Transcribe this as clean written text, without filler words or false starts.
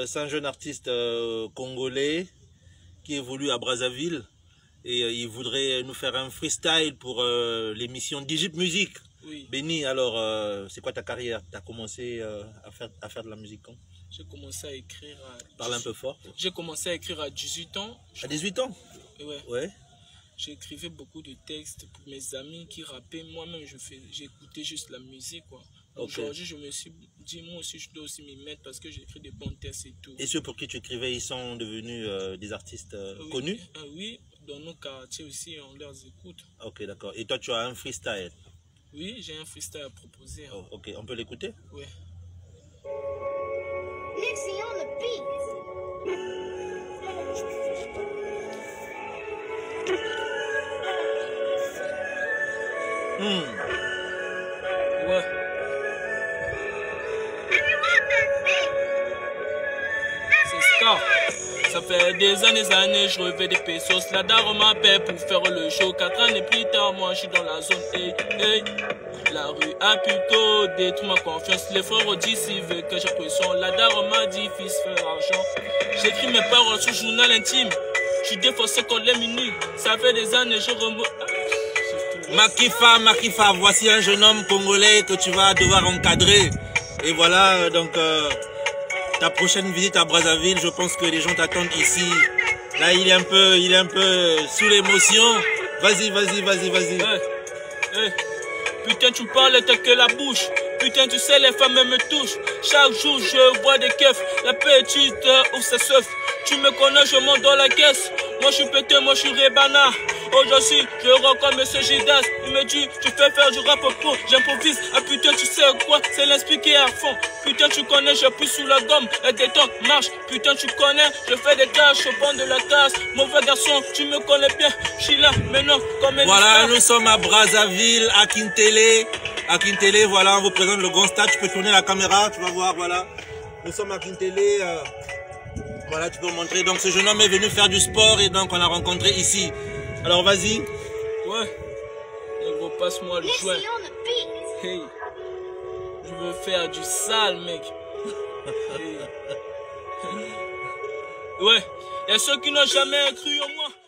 c'est un jeune artiste congolais qui évolue à Brazzaville et il voudrait nous faire un freestyle pour l'émission Digip Musique. Oui. Béni, alors c'est quoi ta carrière? Tu as commencé à faire de la musique quand? J'ai commencé à écrire à... Parle un peu fort. J'ai commencé à écrire à 18 ans. À 18 ans? Ouais. Ouais. J'écrivais beaucoup de textes pour mes amis qui rappaient. Moi-même, j'écoutais juste la musique, quoi. Okay. Aujourd'hui, je me suis dit, moi aussi, je dois aussi m'y mettre parce que j'écris des bons textes et tout. Et ceux pour qui tu écrivais, ils sont devenus des artistes connus? Oui, dans nos quartiers aussi, on les écoute. Ok, d'accord. Et toi, tu as un freestyle? Oui, j'ai un freestyle à proposer. Oh, ok, on peut l'écouter? Oui. Nixie on the beat. Ouais. C'est Scar. Ça fait des années, je revais des pesos. La daronne m'appelle pour faire le show. 4 ans et plus tard, moi je suis dans la zone. Hey, hey. La rue a plutôt détruit ma confiance. Les frères d'ici veulent que j'apprécie. La daronne m'a dit, fils, fais l'argent. J'écris mes paroles sur journal intime. Je suis défoncé comme les minutes. Ça fait des années, je remonte. Makifa, voici un jeune homme congolais que tu vas devoir encadrer. Et voilà, donc ta prochaine visite à Brazzaville, je pense que les gens t'attendent ici. Là, il est un peu sous l'émotion. Vas-y. Hey. Putain, tu parles, t'as que la bouche. Putain, tu sais, les femmes me touchent. Chaque jour, je vois des keufs. La petite ou sa seuf. Tu me connais, je monte dans la caisse. Moi, je suis pété, moi, je suis Rebana. Aujourd'hui, je rencontre M. Gidas. Il me dit, tu fais faire du rap pro. J'improvise. Ah putain, tu sais quoi? C'est l'inspiqué à fond. Putain, tu connais, je pousse sous la gomme. La détente marche. Putain, tu connais, je fais des tâches au banc de la tasse. Mauvais garçon, tu me connais bien. Je suis là, maintenant, comme un voilà, nous sommes à Brazzaville, à Kintélé. À Kintélé, voilà, on vous présente le grand stade. Tu peux tourner la caméra, tu vas voir, voilà. Nous sommes à Kintélé. Voilà, tu peux montrer. Donc, ce jeune homme est venu faire du sport et donc on l'a rencontré ici. Alors, vas-y. Ouais. Gros, passe-moi le joint. Hey. Je veux faire du sale, mec. Hey. Ouais. Y'a ceux qui n'ont jamais cru en moi.